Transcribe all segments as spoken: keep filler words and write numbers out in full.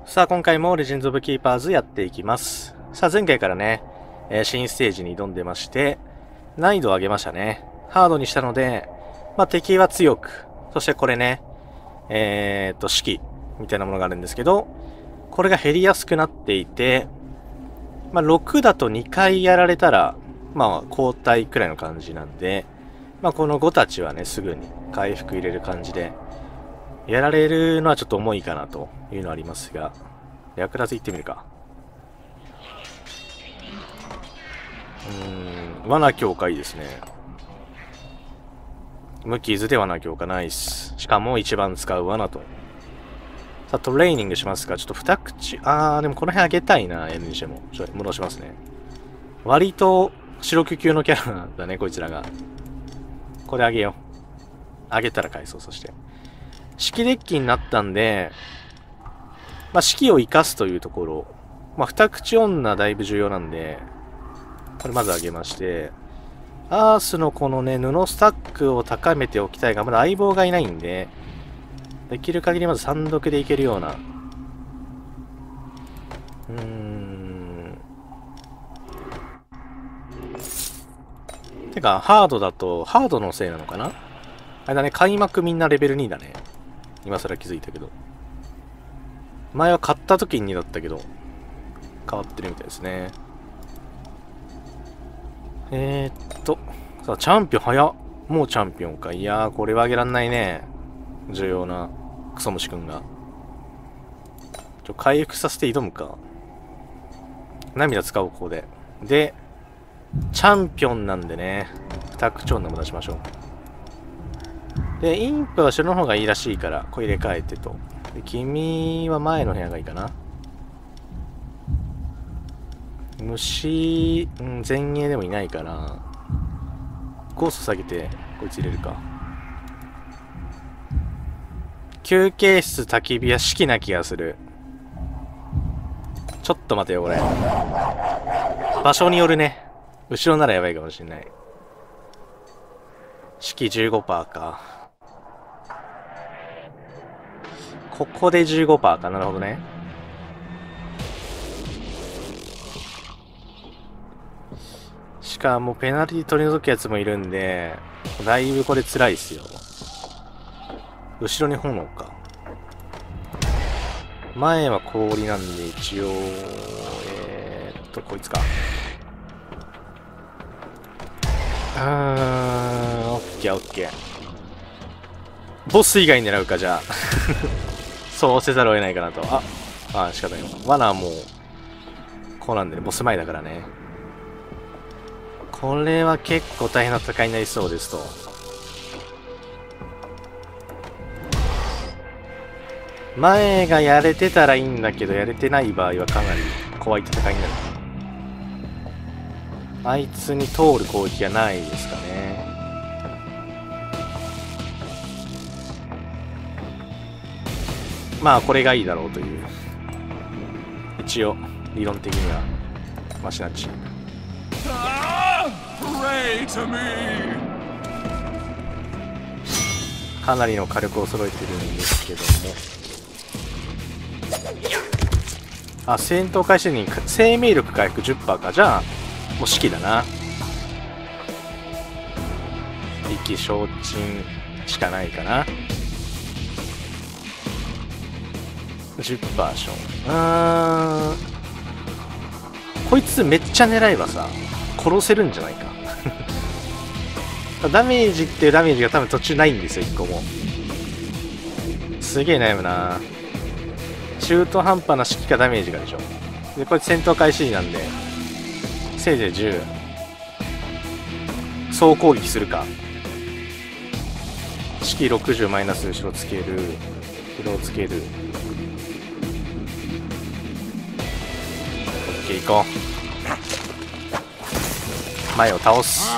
さあ今回もレジェンズ・オブ・キーパーズやっていきます。さあ前回からね、えー、新ステージに挑んでまして、難易度を上げましたね。ハードにしたので、まあ敵は強く、そしてこれね、えー、っと、式みたいなものがあるんですけど、これが減りやすくなっていて、まあろくだとにかいやられたら、まあ交代くらいの感じなんで、まあこのごたちはね、すぐに回復入れる感じで、やられるのはちょっと重いかなというのはありますが、略奪行ってみるか。うーん、罠強化いいですね。無傷で罠強化ナイス。しかも一番使う罠と。さあ、トレーニングしますか。ちょっと二口、あー、でもこの辺あげたいな、N にしても。ちょっと戻しますね。割と白キュ級のキャラだね、こいつらが。これあげよう。あげたら返そう、そして。式デッキになったんで、まあ、式を生かすというところ。まあ、二口女だいぶ重要なんで、これまず上げまして、アースのこのね、布スタックを高めておきたいが、まだ相棒がいないんで、できる限りまず単独でいけるような。うーん。てか、ハードだと、ハードのせいなのかなあれだね、開幕みんなレベルにだね。今更気づいたけど。前は買った時ににだったけど、変わってるみたいですね。えーっと、さあ、チャンピオン早っ。もうチャンピオンか。いやー、これはあげらんないね。重要なクソ虫くんが。ちょ、回復させて挑むか。涙使おう、ここで。で、チャンピオンなんでね、二口女も出しましょう。で、インプは後ろの方がいいらしいから、これ入れ替えてと。で、君は前の部屋がいいかな。虫、うん、前衛でもいないから、ゴースト下げて、こいつ入れるか。休憩室焚き火は式な気がする。ちょっと待てよ、これ。場所によるね。後ろならやばいかもしれない。式 じゅうごパーセント か。ここで じゅうごパーセント か。なるほどね。しかもペナルティ取り除くやつもいるんで、だいぶこれ辛いっすよ。後ろに炎か。前は氷なんで一応、えーっと、こいつか。うーん、オッケーオッケー。ボス以外狙うか、じゃあ。そうせざるを得ないかなと。あ、あ、仕方ない。罠はもう、こうなんでね、ボス前だからね。これは結構大変な戦いになりそうですと。前がやれてたらいいんだけど、やれてない場合はかなり怖い戦いになる。あいつに通る攻撃がないですかね。まあこれがいいだろうという、一応理論的にはマシナッチ。かなりの火力を揃えてるんですけども、あ、戦闘開始に生命力回復 じゅっパーセント か。じゃあもう式だな。意気消沈しかないかな。じゅっパーセント ション。うーん、こいつめっちゃ狙えばさ殺せるんじゃないか。ダメージっていうダメージが多分途中ないんですよ、いっこも。すげえ悩むな。中途半端な式かダメージがでしょ。で、これ戦闘開始なんで、せいぜいじゅう。総攻撃するか。式ろくじゅうマイナス後ろつける。後ろつける。オッケー、行こう。前を倒す。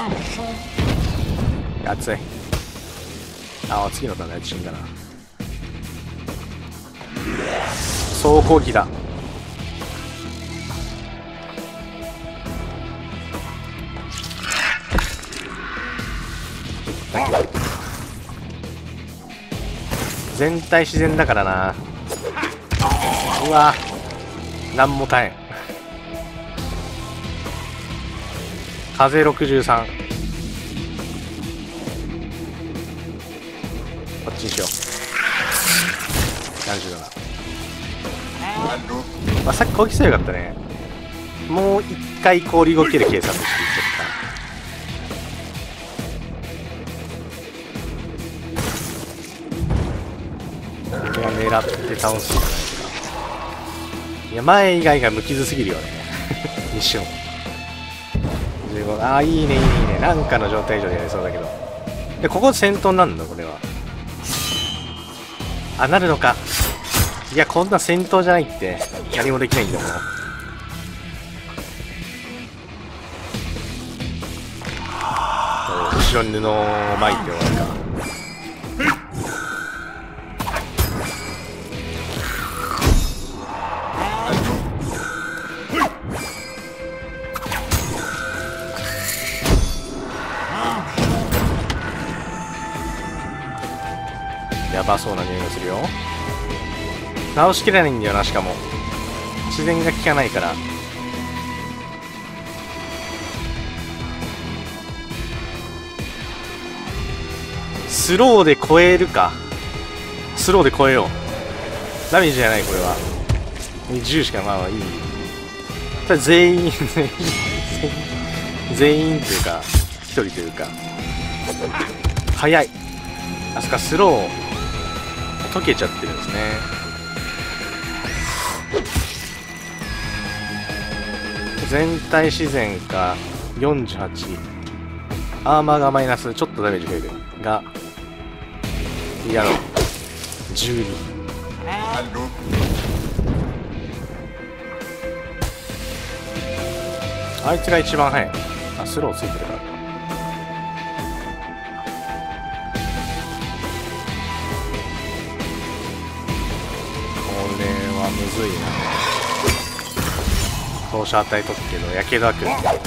熱い。ああ、次のターンのやつ死んだな。総攻撃だ。全体自然だからな。 うわなんも耐えん。風ろくじゅうさん。こっちにしよう。ななじゅうなな。まあ、さっき攻撃すればよかったね。もう一回氷動ける計算でしていっちゃった。これは狙って倒すじゃないですか。いや、前以外が無傷すぎるよね。一瞬。じゅうご。ああ、いいね、いいね。なんかの状態以上でやりそうだけど。で、ここ戦闘になるのこれは。あ、なるのか。いや、こんな戦闘じゃないって。何もできないんだもん。後ろに布を巻いて終わるか。やばそうな匂いがするよ。直しきれないんだよな。しかも自然が効かないから。スローで超えるか。スローで超えよう。ダメージじゃない。これはじゅうしか。まあまあいい。ただ全員全員というかひとりというか早い。あそこかスロー溶けちゃってるんですね。全体自然かよんじゅうはち。アーマーがマイナス。ちょっとダメージ増えるがやろう。じゅうに。あいつが一番早い。あ、スローついてるから。むずいな。放射与えとくけどやけどはくる。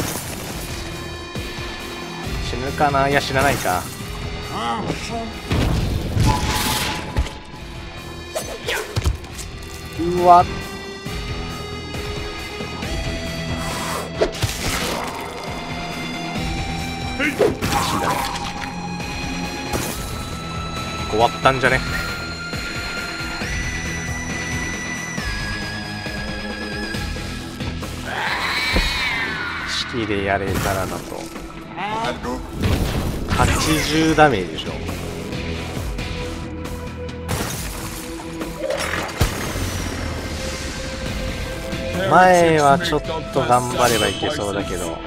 死ぬかな。いや死なないか。うわ死んだね。終わったんじゃね。でやれたらなと。はちじゅうダメージでしょ。前はちょっと頑張ればいけそうだけど。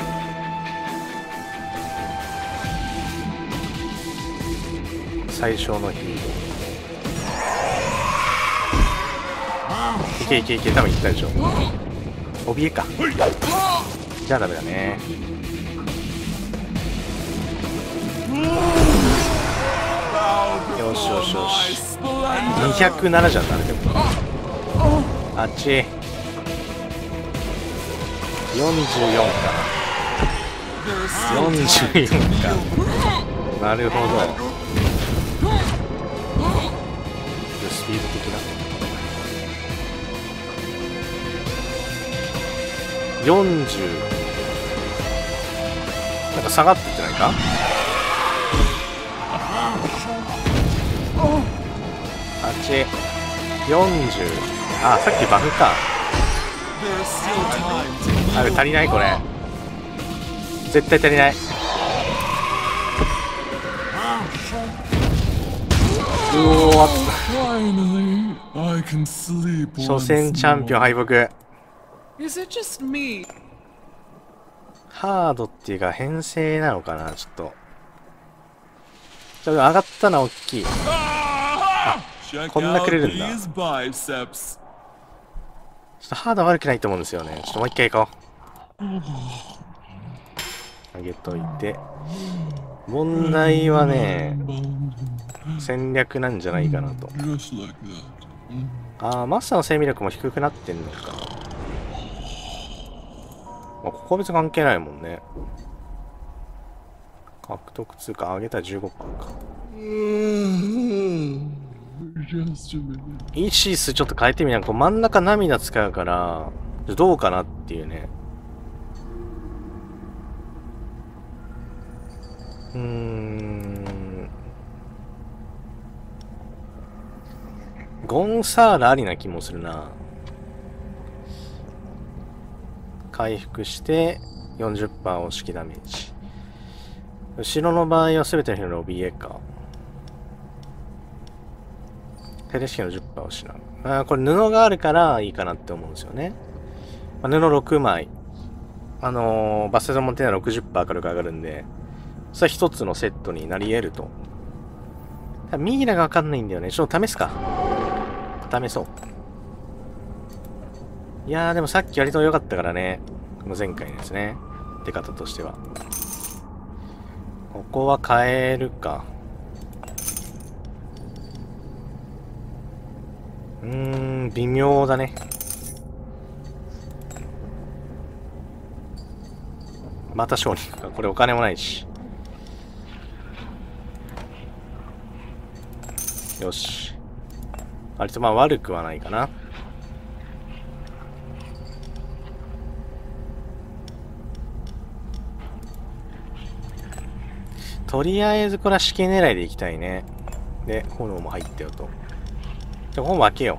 最小のヒーローいけいけいけ。多分いったでしょ。怯えか。じゃあダメだね。よしよしよし。にひゃくななじゃんな。でもあっちよんじゅうよんか。よんじゅうよんか。なるほど。スピード的なよんじゅう。なんか下がってってないか。あっちよんじゅう。あ、さっきバフか。あれ足りない。これ絶対足りない。うお初戦チャンピオン敗北。ハードっていうか編成なのかな。ちょっとちょっと上がったのは大きい。あ、こんなくれるんだ。ちょっとハードは悪くないと思うんですよね。ちょっともう一回行こう。あげといて。問題はね、戦略なんじゃないかなと。ああ、マスターの生命力も低くなってんのか。まあ、ここは別に関係ないもんね。獲得通貨上げたら じゅうごパーセント か。 イシスちょっと変えてみな。こう真ん中涙使うから、どうかなっていうね。うーん。ゴンサーラありな気もするな。回復して よんじゅっパーセント 押しきダメージ。後ろの場合は全ての人の オービーエー か。手レシキの じゅっパーセント を失う。あー、これ布があるからいいかなって思うんですよね。まあ、布ろくまい。あのー、バステザモンテナ ろくじゅっパーセント 火力上がるんで、それは一つのセットになり得ると。ミイラがわかんないんだよね。ちょっと試すか。試そう。いやー、でもさっき割と良かったからね。この前回のですね。出方としては。ここは変えるか。うーん、微妙だね。また商人か。これお金もないし。よし。割とまあ悪くはないかな。とりあえずこれは死刑狙いでいきたいね。で、炎も入ってよと。じゃあ、本分けよ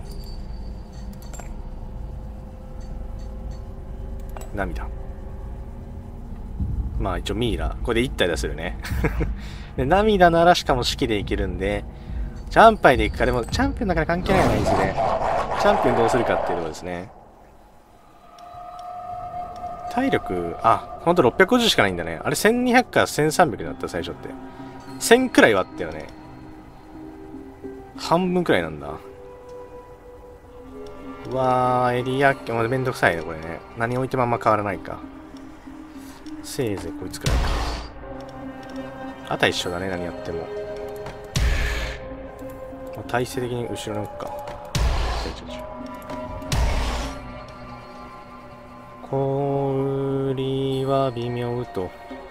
う。涙。まあ一応ミイラ。これでいったい出せるね。で、涙ならしかも式でいけるんで、チャンパイでいくか。でも、チャンピオンだから関係ないですね。チャンピオンどうするかっていうところですね。体力、あ、ほんとろっぴゃくごじゅうしかないんだね。あれせんにひゃくからせんさんびゃくだった最初って。せんくらいはあったよね。半分くらいなんだ。うわー、エリア、まあ、めんどくさいね、これね。何置いてもあんま変わらないか。せいぜいこいつくらいか。あた一緒だね、何やっても。体勢的に後ろに置くか。氷は微妙と。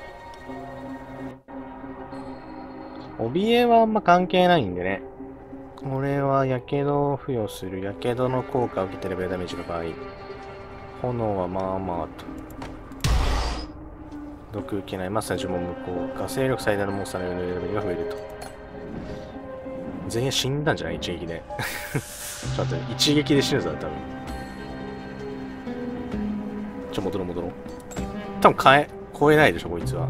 怯えはあんま関係ないんでね。これは火傷を付与する。火傷の効果を受けてレベルダメージの場合。炎はまあまあと。毒受けない。マスター呪文無効。火星力最大のモンスターのレベルが増えると。全員死んだんじゃない一撃で。ちょっと待って、一撃で死ぬぞ、多分。ちょ、戻ろう戻ろう。多分変え、超えないでしょ、こいつは。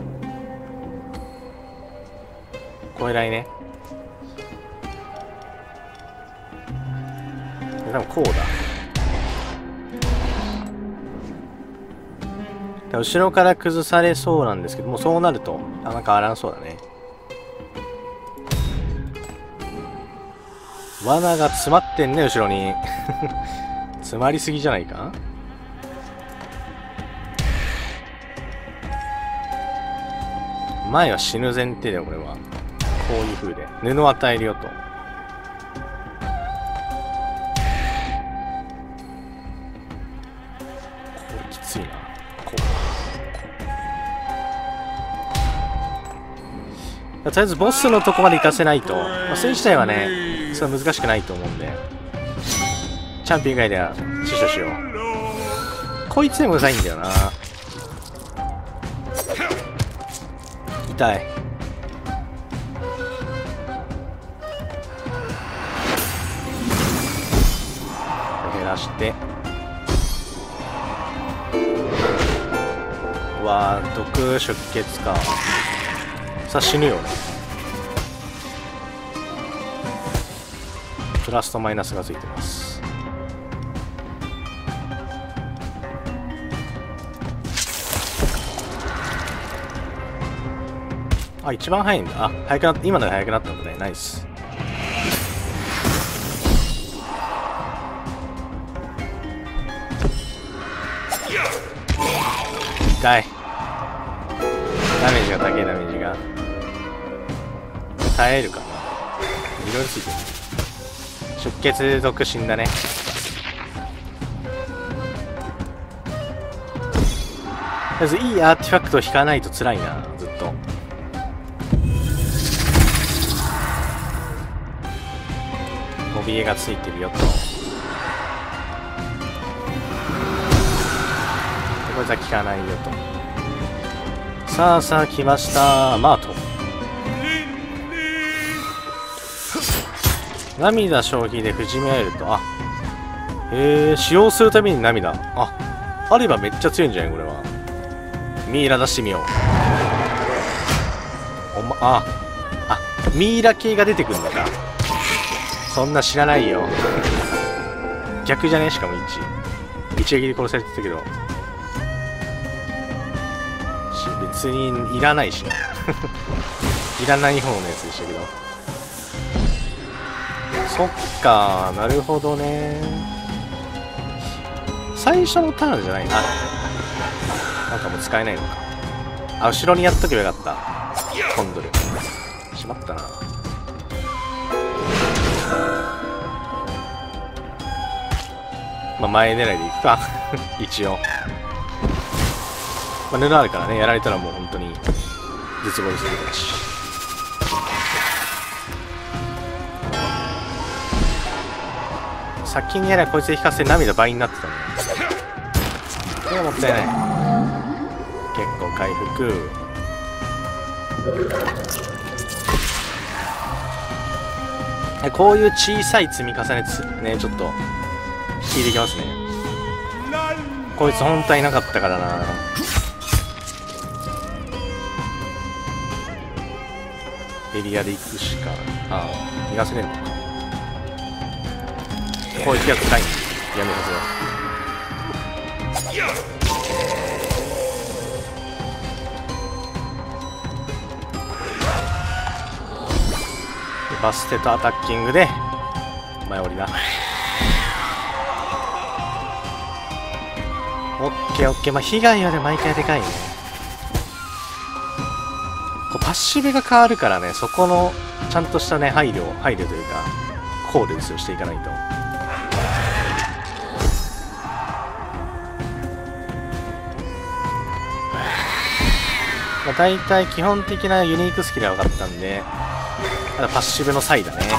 超えないね。多分こうだ。後ろから崩されそうなんですけども、そうなると、あんま変わらんそうだね。罠が詰まってんね、後ろに。詰まりすぎじゃないか？前は死ぬ前提だよ、これは。こういう風で。布を与えるよと。これきついな。こう。とりあえずボスのとこまで行かせないと、まあ、それ自体はね、それは難しくないと思うんで、チャンピオン以外では死守しよう。こいつでもうざいんだよな。痛い。減らして、うわー、毒出血か。さあ死ぬよね。プラスとマイナスがついてます。あ、一番早いんだ。あ、早くなった。今のが早くなったんだね。ナイス。痛い。ダメージが高い、ダメージが。耐えるかな。いろいろついてる。出血毒死んだね。とりあえずいいアーティファクトを引かないと辛いな、ずっと。 怯えがついてるよと。こいつは効かないよと。さあさあ来ました。マート。涙消費で不死身会えると。あ、へえ、使用するたびに涙。あ、あればめっちゃ強いんじゃないこれは。ミイラ出してみよう。おま、あ、あ、ミイラ系が出てくるのか。そんな知らないよ。逆じゃねしかも一。一撃で殺されてたけど。別にいらないしな。いらない方のやつでしたけど。そっか、なるほどね。最初のターンじゃないな。なんかもう使えないのか。あ、後ろにやっとけばよかった。コンドル。しまったな。まあ前狙いでいくか。一応。まあ、布あるからね、やられたらもう本当に絶望するだし。先にやればこいつで引かせて涙倍になってたね。これはもったいない。結構回復。こういう小さい積み重ねつね、ちょっと効いてきますね。こいつ本体なかったからな。エリアで行くしか。ああ、逃がせねえのか。こういうやつかい。やめろぞ。バステとアタッキングで前降りだ。オッケーオッケー。まあ被害より毎回でかいね。こうパッシブが変わるからね、そこのちゃんとしたね配慮配慮というか考慮ですよしていかないと。まあ、大体基本的なユニークスキルは分かったんで、ただパッシブの際だね。オッ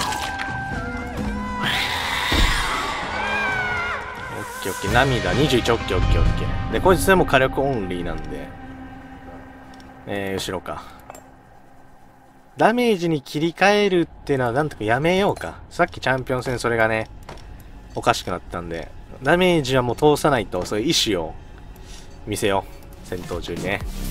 ケーオッケー。涙にじゅういち。オッケーオッケーオッケー。でこいつでも火力オンリーなんで、えー、後ろか。ダメージに切り替えるっていうのはなんとかやめようか。さっきチャンピオン戦それがねおかしくなったんで、ダメージはもう通さないと、そういう意思を見せよう戦闘中にね。